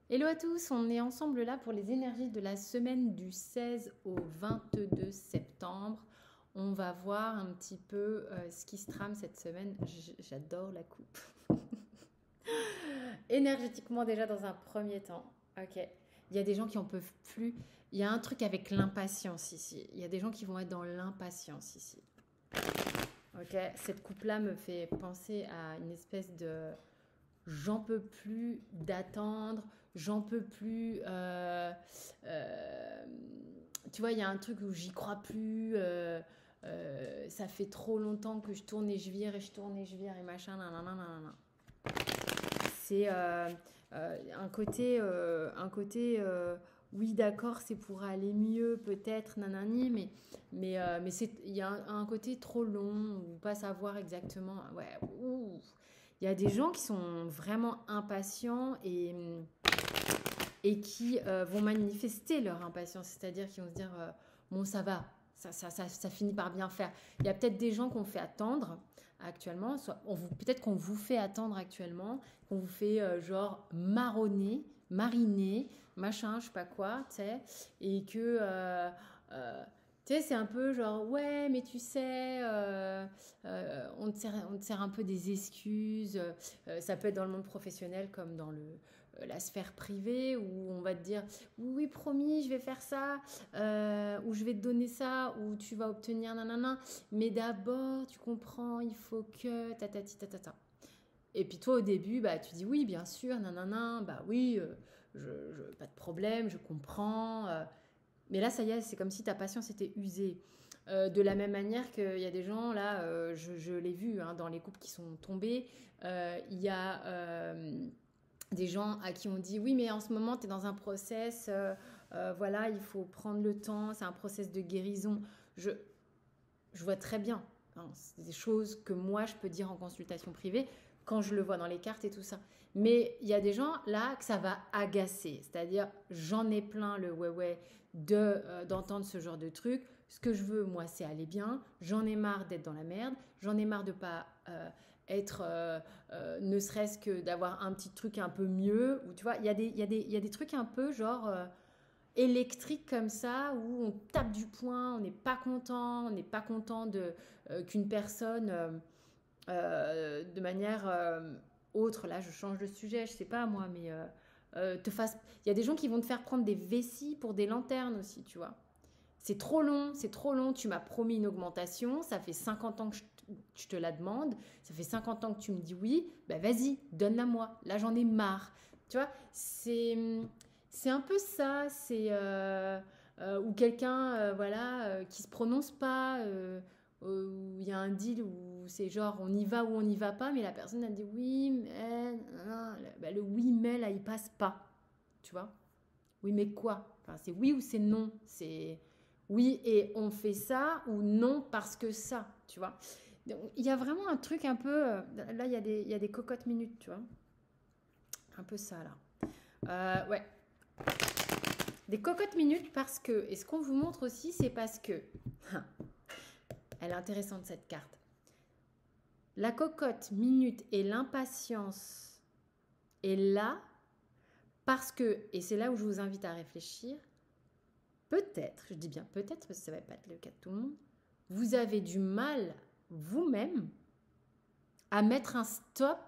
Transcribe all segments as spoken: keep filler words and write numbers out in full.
Hello à tous, on est ensemble là pour les énergies de la semaine du seize au vingt-deux septembre. On va voir un petit peu euh, ce qui se trame cette semaine. J- J'adore la coupe. Énergétiquement déjà dans un premier temps. Ok. Il y a des gens qui en peuvent plus. Il y a un truc avec l'impatience ici. Il y a des gens qui vont être dans l'impatience ici. Ok. Cette coupe-là me fait penser à une espèce de j'en peux plus d'attendre, j'en peux plus. euh, euh, tu vois, il y a un truc où j'y crois plus. euh, euh, ça fait trop longtemps que je tourne et je vire et je tourne et je vire et machin. Nanana, nanana. C'est euh, euh, un côté, euh, un côté euh, oui, d'accord, c'est pour aller mieux, peut-être, nanani, mais, mais, euh, mais c'est, il y a un, un côté trop long, ou pas savoir exactement. Ouais, ouh. Il y a des gens qui sont vraiment impatients et, et qui euh, vont manifester leur impatience, c'est-à-dire qui vont se dire euh, bon, ça va, ça, ça, ça, ça finit par bien faire. Il y a peut-être des gens qu'on fait attendre actuellement, soit on vous, peut-être qu'on vous fait attendre actuellement, qu'on vous fait euh, genre marronner, mariner, machin, je sais pas quoi, tu sais, et que euh, euh, tu sais, c'est un peu genre ouais, mais tu sais, euh, euh, on, te sert, on te sert un peu des excuses. Euh, ça peut être dans le monde professionnel comme dans le, euh, la sphère privée où on va te dire oui, oui, promis, je vais faire ça, euh, ou je vais te donner ça, ou tu vas obtenir nanana. Mais d'abord, tu comprends, il faut que tatati tatata. Et puis toi, au début, bah, tu dis oui, bien sûr, nanana, bah oui, euh, je, je, pas de problème, je comprends. euh. Mais là, ça y est, c'est comme si ta patience était usée. Euh, de la même manière qu'il y a des gens, là, euh, je, je l'ai vu hein, dans les couples qui sont tombés, euh, il y a euh, des gens à qui on dit oui, mais en ce moment, tu es dans un process, euh, euh, voilà, il faut prendre le temps, c'est un process de guérison. Je, je vois très bien. Hein, c'est des choses que moi, je peux dire en consultation privée quand je le vois dans les cartes et tout ça. Mais il y a des gens là que ça va agacer. C'est-à-dire, j'en ai plein le ouais ouais de, euh, d'entendre ce genre de truc. Ce que je veux, moi, c'est aller bien. J'en ai marre d'être dans la merde. J'en ai marre de pas euh, être, euh, euh, ne serait-ce que d'avoir un petit truc un peu mieux. Ou tu vois, il y, a des- il y, a des- il y a des trucs un peu genre... euh, électrique comme ça où on tape du poing, on n'est pas content, on n'est pas content de euh, qu'une personne euh, euh, de manière euh, autre, là je change de sujet, je sais pas moi, mais euh, euh, te fasse. Il y a des gens qui vont te faire prendre des vessies pour des lanternes aussi, tu vois. C'est trop long, c'est trop long, tu m'as promis une augmentation, ça fait cinquante ans que je, je te la demande, ça fait cinquante ans que tu me dis oui, ben vas-y, donne-la moi, là j'en ai marre. Tu vois, c'est c'est un peu ça, c'est euh, euh, ou quelqu'un euh, voilà euh, qui se prononce pas, euh, euh, où il y a un deal où c'est genre on y va ou on n'y va pas, mais la personne a dit oui, mais non, ben, le oui mais là il passe pas, tu vois. Oui, mais quoi? Enfin, c'est oui ou c'est non. C'est oui et on fait ça ou non parce que ça, tu vois. Donc, il y a vraiment un truc un peu. euh, Là, il y, a des, il y a des cocottes minutes, tu vois. Un peu ça, là. Euh, ouais. Des cocottes minutes parce que. Et ce qu'on vous montre aussi, c'est parce que. Elle est intéressante, cette carte. La cocotte minute et l'impatience est là parce que. Et c'est là où je vous invite à réfléchir. Peut-être, je dis bien peut-être parce que ça ne va pas être le cas de tout le monde, vous avez du mal vous-même à mettre un stop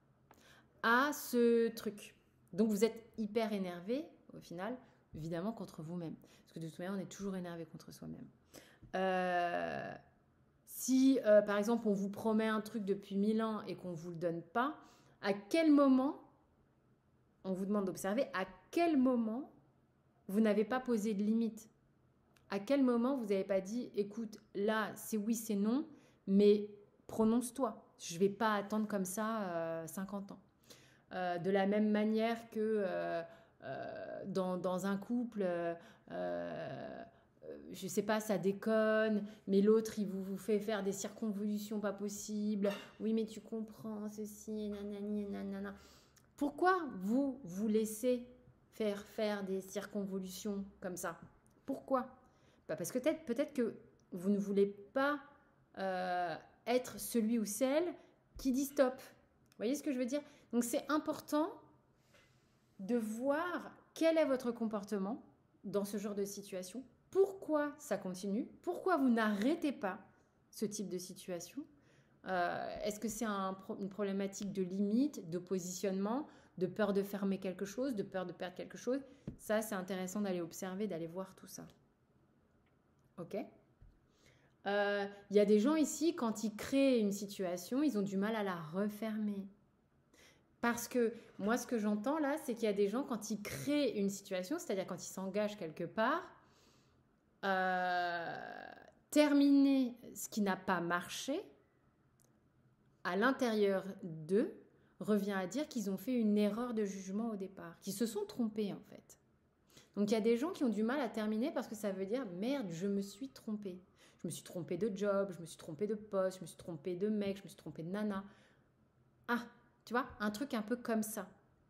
à ce truc. Donc vous êtes hyper énervé au final, évidemment contre vous-même. Parce que de toute manière, on est toujours énervé contre soi-même. Euh, si euh, par exemple on vous promet un truc depuis mille ans et qu'on ne vous le donne pas, à quel moment, on vous demande d'observer, à quel moment vous n'avez pas posé de limite? À quel moment vous n'avez pas dit, écoute, là, c'est oui, c'est non, mais prononce-toi. Je ne vais pas attendre comme ça euh, cinquante ans. Euh, de la même manière que euh, euh, dans, dans, un couple, euh, euh, je ne sais pas, ça déconne, mais l'autre, il vous, vous fait faire des circonvolutions pas possibles. Oui, mais tu comprends ceci, nanani, nanana. Pourquoi vous vous laissez faire faire des circonvolutions comme ça? Pourquoi? Bah parce que peut-être peut-être que vous ne voulez pas euh, être celui ou celle qui dit stop. Vous voyez ce que je veux dire? Donc c'est important de voir quel est votre comportement dans ce genre de situation, pourquoi ça continue, pourquoi vous n'arrêtez pas ce type de situation. Euh, Est-ce que c'est un, une problématique de limite, de positionnement, de peur de fermer quelque chose, de peur de perdre quelque chose? Ça, c'est intéressant d'aller observer, d'aller voir tout ça. Ok. Il euh, y a des gens ici, quand ils créent une situation, ils ont du mal à la refermer. Parce que moi, ce que j'entends là, c'est qu'il y a des gens, quand ils créent une situation, c'est-à-dire quand ils s'engagent quelque part, euh, terminer ce qui n'a pas marché, à l'intérieur d'eux, revient à dire qu'ils ont fait une erreur de jugement au départ, qu'ils se sont trompés en fait. Donc il y a des gens qui ont du mal à terminer parce que ça veut dire « merde, je me suis trompé. Je me suis trompé de job, je me suis trompé de poste, je me suis trompé de mec, je me suis trompé de nana. » Ah, tu vois, un truc un peu comme ça.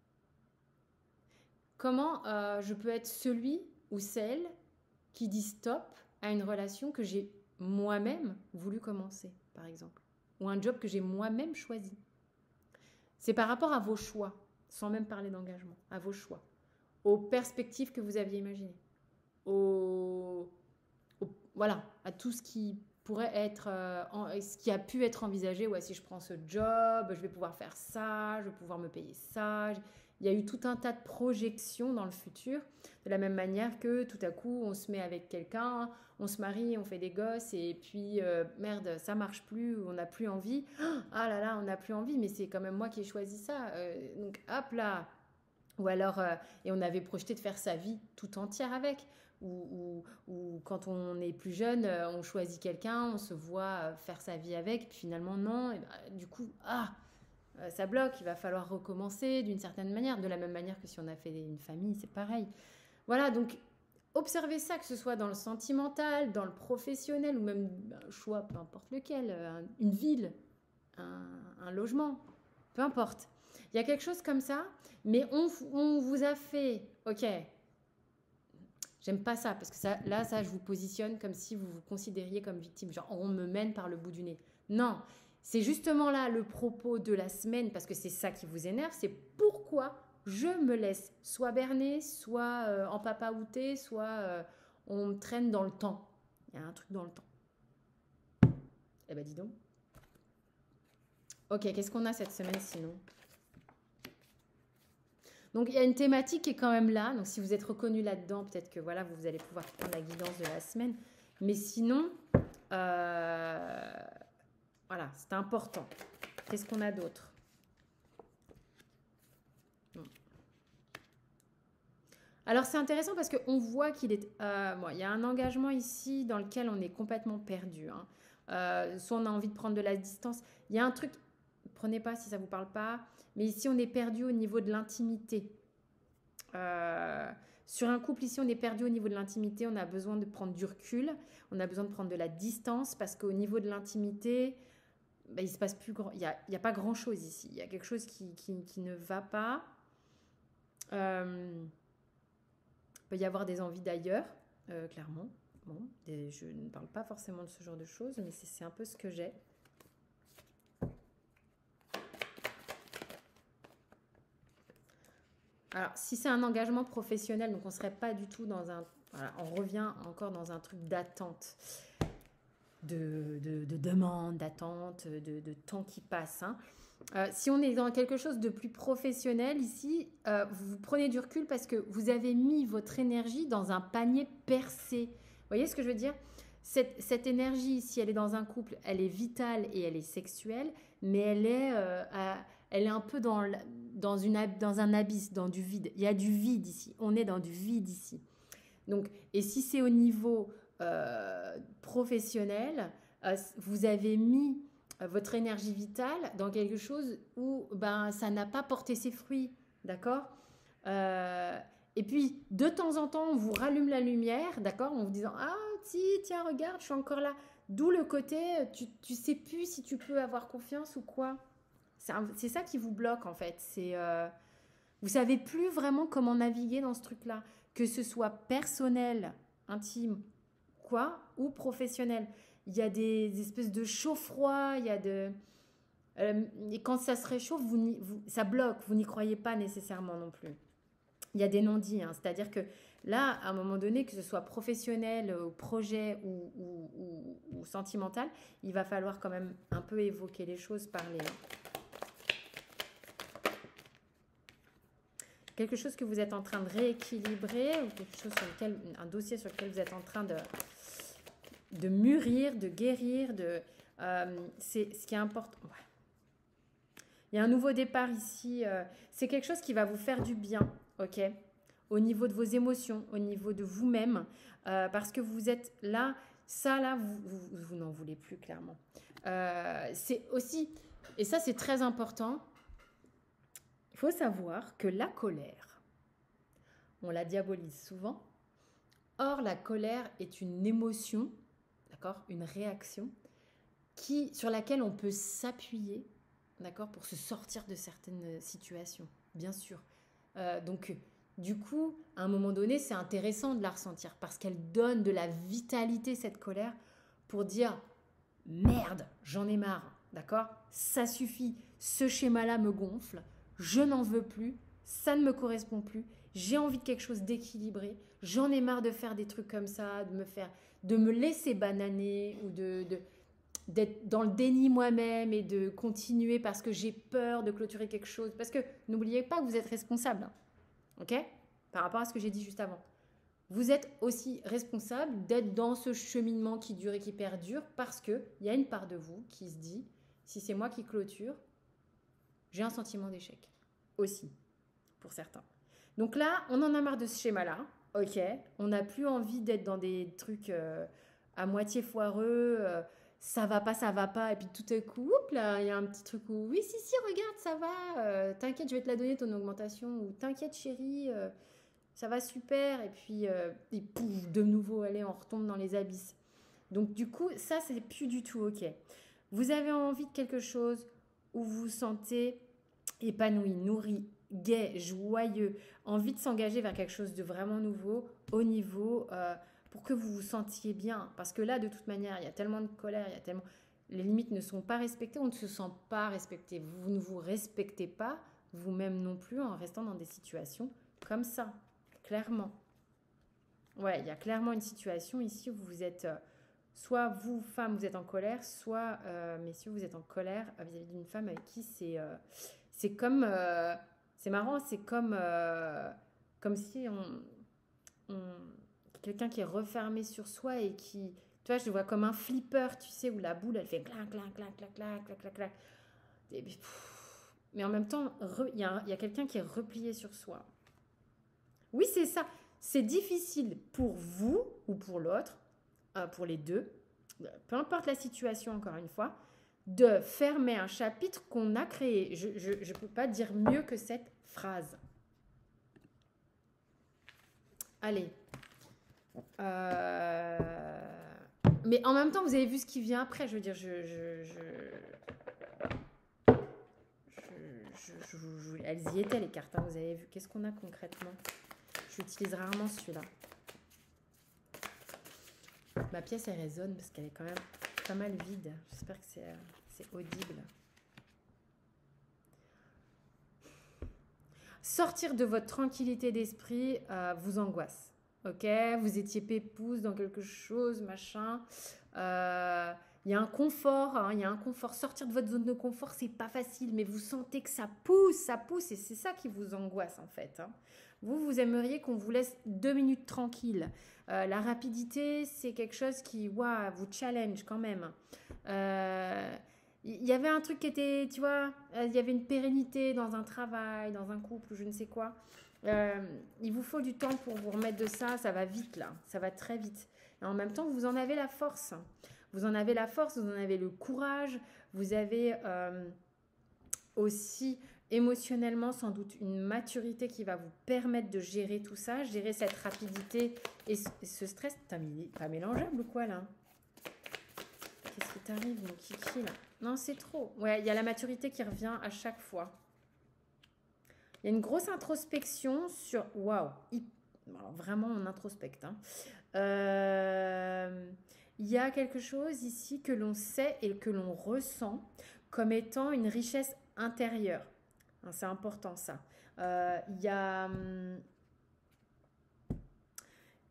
Comment euh, je peux être celui ou celle qui dit stop à une relation que j'ai moi-même voulu commencer, par exemple, ou un job que j'ai moi-même choisi. C'est par rapport à vos choix, sans même parler d'engagement, à vos choix, aux perspectives que vous aviez imaginées, aux, aux, voilà, à tout ce qui pourrait être, euh, en, ce qui a pu être envisagé. Ouais, si je prends ce job, je vais pouvoir faire ça, je vais pouvoir me payer ça. Il y a eu tout un tas de projections dans le futur, de la même manière que tout à coup, on se met avec quelqu'un, on se marie, on fait des gosses, et puis, euh, merde, ça marche plus, on n'a plus envie. Ah là là, on n'a plus envie, mais c'est quand même moi qui ai choisi ça. Euh, donc, hop là. Ou alors, euh, et on avait projeté de faire sa vie tout entière avec. Ou, ou, ou quand on est plus jeune, euh, on choisit quelqu'un, on se voit faire sa vie avec, puis finalement, non. Et bah, du coup, ah ça bloque, il va falloir recommencer d'une certaine manière, de la même manière que si on a fait une famille, c'est pareil. Voilà, donc observez ça, que ce soit dans le sentimental, dans le professionnel, ou même un choix, peu importe lequel, une ville, un, un logement, peu importe. Il y a quelque chose comme ça, mais on, on vous a fait, ok, j'aime pas ça, parce que ça, là, ça, je vous positionne comme si vous vous considériez comme victime, genre on me mène par le bout du nez. Non, c'est justement là le propos de la semaine, parce que c'est ça qui vous énerve, c'est pourquoi je me laisse soit berner, soit euh, en papaouté, soit euh, on me traîne dans le temps. Il y a un truc dans le temps. Eh ben dis donc. Ok, qu'est-ce qu'on a cette semaine sinon? Donc il y a une thématique qui est quand même là, donc si vous êtes reconnu là-dedans, peut-être que voilà, vous allez pouvoir prendre la guidance de la semaine. Mais sinon, euh, voilà, c'est important. Qu'est-ce qu'on a d'autre? Alors c'est intéressant parce qu'on voit qu'il est, euh, bon, il y a un engagement ici dans lequel on est complètement perdu. Hein. Euh, soit on a envie de prendre de la distance. Il y a un truc, prenez pas si ça vous parle pas, mais ici on est perdu au niveau de l'intimité. Euh, sur un couple ici on est perdu au niveau de l'intimité. On a besoin de prendre du recul, on a besoin de prendre de la distance parce qu'au niveau de l'intimité, ben, il se passe plus grand, il y a, il y a pas grand chose ici. Il y a quelque chose qui, qui, qui ne va pas. Euh, Il peut y avoir des envies d'ailleurs, euh, clairement. Bon, des, je ne parle pas forcément de ce genre de choses, mais c'est un peu ce que j'ai. Alors, si c'est un engagement professionnel, donc on ne serait pas du tout dans un... Voilà, on revient encore dans un truc d'attente, de, de, de demande, d'attente, de, de temps qui passe, hein. Euh, si on est dans quelque chose de plus professionnel ici, euh, vous prenez du recul parce que vous avez mis votre énergie dans un panier percé. Vous voyez ce que je veux dire? cette, cette énergie, si elle est dans un couple, elle est vitale et elle est sexuelle, mais elle est, euh, à, elle est un peu dans, dans, une, dans un abysse, dans du vide. Il y a du vide ici. On est dans du vide ici. Donc, et si c'est au niveau euh, professionnel, euh, vous avez mis votre énergie vitale dans quelque chose où ben, ça n'a pas porté ses fruits, d'accord? euh, Et puis, de temps en temps, on vous rallume la lumière, d'accord? En vous disant « Ah, si, tiens, regarde, je suis encore là. » D'où le côté, tu ne sais plus si tu peux avoir confiance ou quoi. C'est ça qui vous bloque, en fait. C'est, euh, vous ne savez plus vraiment comment naviguer dans ce truc-là, que ce soit personnel, intime, quoi, ou professionnel. Il y a des, des espèces de chaud-froid, il y a de... Euh, et quand ça se réchauffe, vous, vous, ça bloque, vous n'y croyez pas nécessairement non plus. Il y a des non-dits, hein. C'est-à-dire que là, à un moment donné, que ce soit professionnel, euh, projet ou, ou, ou, ou sentimental, il va falloir quand même un peu évoquer les choses, parler. Quelque chose que vous êtes en train de rééquilibrer, ou quelque chose sur lequel, un dossier sur lequel vous êtes en train de, de mûrir, de guérir, de, euh, c'est ce qui est important. Ouais. Il y a un nouveau départ ici. Euh, c'est quelque chose qui va vous faire du bien, ok ? Au niveau de vos émotions, au niveau de vous-même, euh, parce que vous êtes là, ça là, vous, vous, vous n'en voulez plus clairement. Euh, c'est aussi, et ça c'est très important, il faut savoir que la colère, on la diabolise souvent, or la colère est une émotion, d'accord, une réaction qui, sur laquelle on peut s'appuyer, d'accord, pour se sortir de certaines situations, bien sûr. Euh, donc, du coup, à un moment donné, c'est intéressant de la ressentir parce qu'elle donne de la vitalité, cette colère, pour dire « Merde, j'en ai marre, d'accord ? Ça suffit, ce schéma-là me gonfle, je n'en veux plus, ça ne me correspond plus, j'ai envie de quelque chose d'équilibré, j'en ai marre de faire des trucs comme ça, de me, faire, de me laisser bananer ou de... de d'être dans le déni moi-même et de continuer parce que j'ai peur de clôturer quelque chose. Parce que n'oubliez pas que vous êtes responsable, ok ? Par rapport à ce que j'ai dit juste avant. Vous êtes aussi responsable d'être dans ce cheminement qui dure et qui perdure parce qu'il y a une part de vous qui se dit, si c'est moi qui clôture, j'ai un sentiment d'échec aussi, pour certains. Donc là, on en a marre de ce schéma-là, ok ? On n'a plus envie d'être dans des trucs euh, à moitié foireux, euh, ça va pas, ça va pas, et puis tout à coup, oups, là, il y a un petit truc où, oui, si, si, regarde, ça va, euh, t'inquiète, je vais te la donner, ton augmentation, ou t'inquiète, chérie, euh, ça va super, et puis, euh, et pouf, de nouveau, allez, on retombe dans les abysses. Donc, du coup, ça, c'est plus du tout OK. Vous avez envie de quelque chose où vous vous sentez épanoui, nourri, gai, joyeux, envie de s'engager vers quelque chose de vraiment nouveau, au niveau... Euh, pour que vous vous sentiez bien. Parce que là, de toute manière, il y a tellement de colère, il y a tellement... les limites ne sont pas respectées, on ne se sent pas respecté. Vous ne vous respectez pas, vous-même non plus, en restant dans des situations comme ça, clairement. Ouais, il y a clairement une situation ici où vous êtes... Euh, soit vous, femme, vous êtes en colère, soit, euh, messieurs, vous êtes en colère vis-à-vis d'une femme avec qui c'est... Euh, c'est comme... Euh, c'est marrant, c'est comme... Euh, comme si on... on quelqu'un qui est refermé sur soi et qui, tu vois, je le vois comme un flipper, tu sais, où la boule, elle fait clac, clac, clac, clac, clac, clac, clac, clac. Et puis, pff, mais en même temps, il y a, y a quelqu'un qui est replié sur soi. Oui, c'est ça. C'est difficile pour vous ou pour l'autre, euh, pour les deux, peu importe la situation, encore une fois, de fermer un chapitre qu'on a créé. Je ne peux pas dire mieux que cette phrase. Allez. Euh... Mais en même temps, vous avez vu ce qui vient après. Je veux dire, je, je, je... Je, je, je, je... elles y étaient les cartes. Hein, vous avez vu. Qu'est-ce qu'on a concrètement? J'utilise rarement celui-là. Ma pièce, elle résonne parce qu'elle est quand même pas mal vide. J'espère que c'est, c'est audible. Sortir de votre tranquillité d'esprit euh, vous angoisse. Ok, vous étiez pépouze dans quelque chose, machin. Il euh, y a un confort, il hein, y a un confort. Sortir de votre zone de confort, c'est pas facile, mais vous sentez que ça pousse, ça pousse, et c'est ça qui vous angoisse en fait. Hein. Vous, vous aimeriez qu'on vous laisse deux minutes tranquille. Euh, la rapidité, c'est quelque chose qui, waouh, vous challenge quand même. Euh, Il y avait un truc qui était, tu vois, il y avait une pérennité dans un travail, dans un couple, je ne sais quoi. Euh, il vous faut du temps pour vous remettre de ça, ça va vite là, ça va très vite. Et en même temps, vous en avez la force. Vous en avez la force, vous en avez le courage, vous avez euh, aussi émotionnellement sans doute une maturité qui va vous permettre de gérer tout ça, gérer cette rapidité et ce, et ce stress. T'as mis, pas mélangeable ou quoi là? Qu'est-ce qui t'arrive mon kiki là? Non, c'est trop. Ouais, il y a la maturité qui revient à chaque fois. Il y a une grosse introspection sur... Waouh, vraiment on introspecte. Hein. Euh, il y a quelque chose ici que l'on sait et que l'on ressent comme étant une richesse intérieure. Hein, c'est important ça. Euh, il y a... Hum,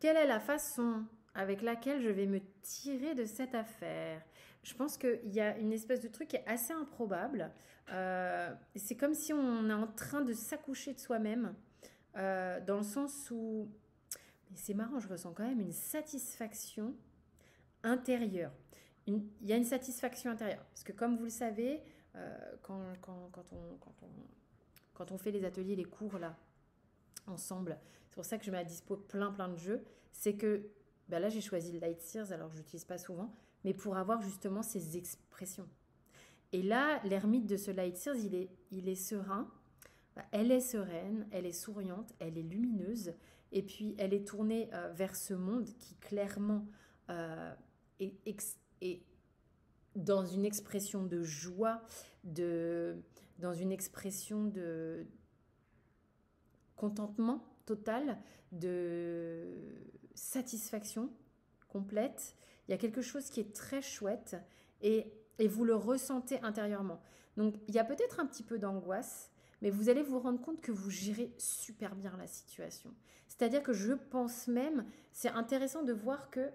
quelle est la façon avec laquelle je vais me tirer de cette affaire? Je pense qu'il y a une espèce de truc qui est assez improbable. Euh, c'est comme si on est en train de s'accoucher de soi-même, euh, dans le sens où... Mais c'est marrant, je ressens quand même une satisfaction intérieure. Une- Il y a une satisfaction intérieure. Parce que comme vous le savez, euh, quand, quand, quand on, quand, on, quand on fait les ateliers, les cours là, ensemble, c'est pour ça que je mets à dispo plein plein de jeux, c'est que ben là j'ai choisi le Light Sears, alors je l'utilise pas souvent, mais pour avoir justement ces expressions. Et là, l'ermite de ce Light Sears, il est, il est serein, elle est sereine, elle est souriante, elle est lumineuse, et puis elle est tournée euh, vers ce monde qui clairement euh, est, ex- est dans une expression de joie, de, dans une expression de contentement total, de satisfaction complète. Il y a quelque chose qui est très chouette et, et vous le ressentez intérieurement. Donc il y a peut-être un petit peu d'angoisse, mais vous allez vous rendre compte que vous gérez super bien la situation. C'est-à-dire que je pense même, c'est intéressant de voir que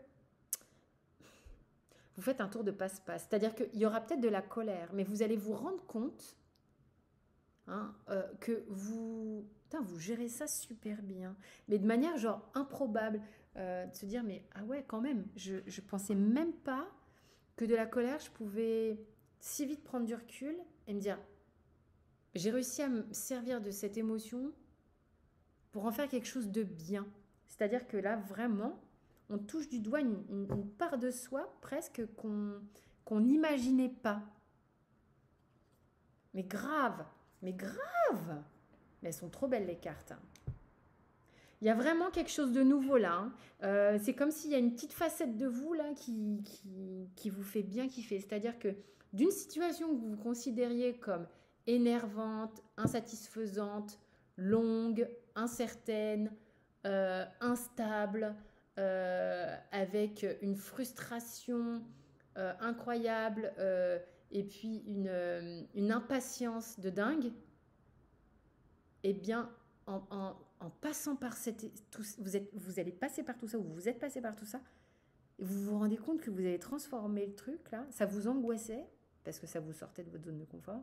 vous faites un tour de passe-passe. C'est-à-dire qu'il y aura peut-être de la colère, mais vous allez vous rendre compte hein, euh, que vous, putain, vous gérez ça super bien. Mais de manière genre improbable, euh, de se dire, mais ah ouais, quand même, je ne pensais même pas que de la colère, je pouvais si vite prendre du recul et me dire, j'ai réussi à me servir de cette émotion pour en faire quelque chose de bien. C'est-à-dire que là, vraiment, on touche du doigt une, une, une part de soi presque qu'on qu'on n'imaginait pas. Mais grave, mais grave. Mais elles sont trop belles les cartes. Il y a vraiment quelque chose de nouveau là. Hein. Euh, c'est comme s'il y a une petite facette de vous là qui, qui, qui vous fait bien kiffer. C'est-à-dire que d'une situation que vous considériez comme énervante, insatisfaisante, longue, incertaine, euh, instable, euh, avec une frustration euh, incroyable euh, et puis une, euh, une impatience de dingue, eh bien, en, en, en passant par cette... Tout, vous, êtes, vous allez passer par tout ça, ou vous êtes passé par tout ça, et vous vous rendez compte que vous avez transformé le truc, là, ça vous angoissait, parce que ça vous sortait de votre zone de confort.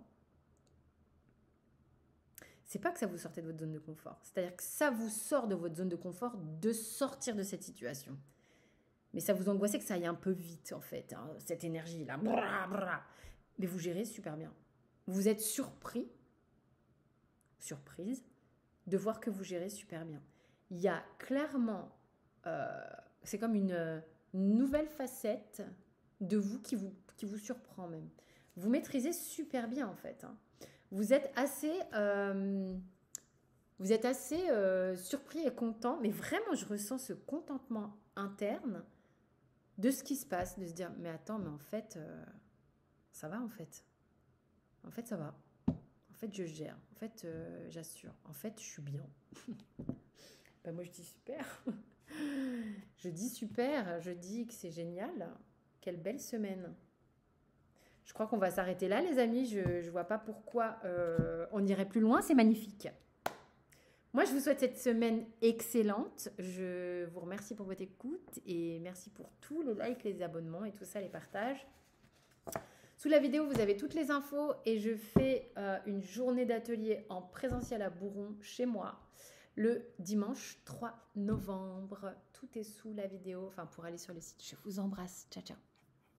C'est pas que ça vous sortait de votre zone de confort, c'est-à-dire que ça vous sort de votre zone de confort de sortir de cette situation. Mais ça vous angoissait que ça aille un peu vite, en fait, hein, cette énergie-là. Bra, bra. Mais vous gérez super bien. Vous êtes surpris, surprise, de voir que vous gérez super bien. Il y a clairement, euh, c'est comme une, une nouvelle facette de vous qui vous, qui vous surprend même. Vous maîtrisez super bien, en fait. Hein. Vous êtes assez... Euh, vous êtes assez euh, surpris et content, mais vraiment, je ressens ce contentement interne de ce qui se passe, de se dire, mais attends, mais en fait, euh, ça va en fait. En fait, ça va. En fait, je gère. En fait, euh, j'assure. En fait, je suis bien. Ben, moi, je dis super. Je dis super. Je dis que c'est génial. Quelle belle semaine. Je crois qu'on va s'arrêter là, les amis. Je ne vois pas pourquoi euh, on irait plus loin. C'est magnifique. Moi, je vous souhaite cette semaine excellente. Je vous remercie pour votre écoute et merci pour tous les likes, les abonnements et tout ça, les partages. Sous la vidéo, vous avez toutes les infos et je fais euh, une journée d'atelier en présentiel à Bourron, chez moi, le dimanche trois novembre. Tout est sous la vidéo, enfin pour aller sur le site. Je vous embrasse. Ciao, ciao.